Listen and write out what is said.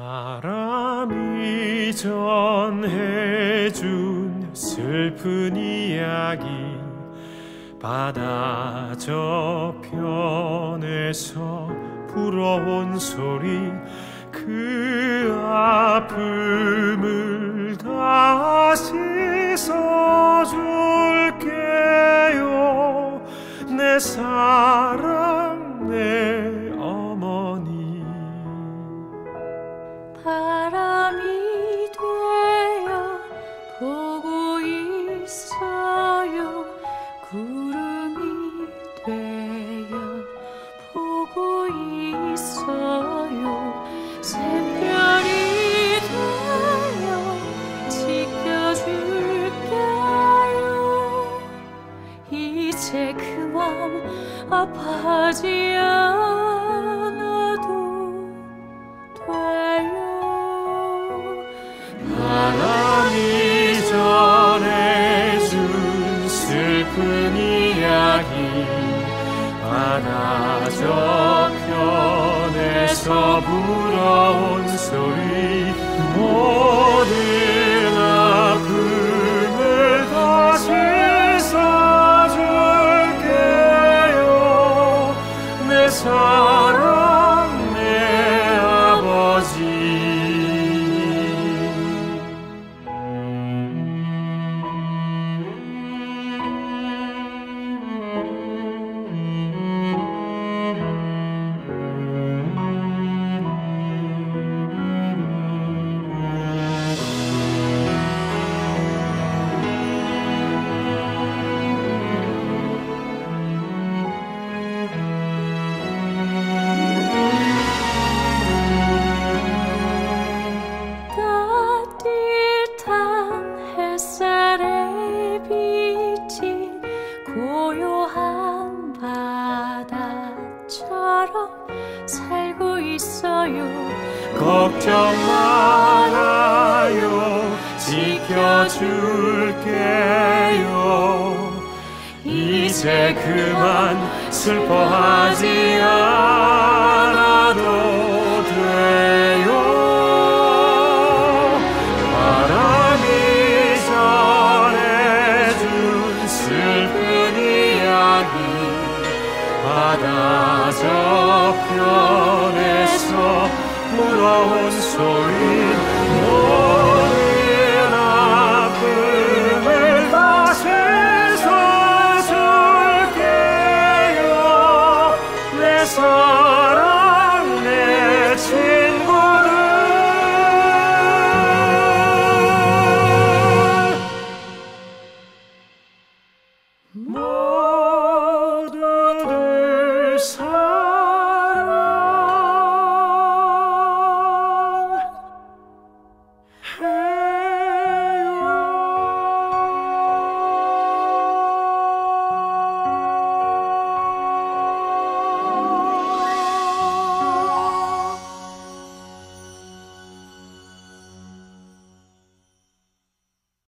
바람이 전해준 슬픈 이야기 바다 저편에서 불어온 소리 그 아픔을 다시 써줄게요 내 사랑 내 어머니 바람이 되어 보고 있어요 구름이 되어 보고 있어요 새별이 되어 지켜줄게요 이제 그만 아파하지 않아도 돼요 바람이 전해준 슬픈 이야기 바다 저편에서 불어온 소리 모든 아픔을 다시 써줄게요 내 사랑 내 아버지 햇살에 비친 고요한 바다처럼 살고 있어요 걱정 말아요 지켜줄게요 이제 그만 슬퍼하지 않아도 돼요 바람이 전해준 슬픈 이야기 바다 저편에서 불어온 소리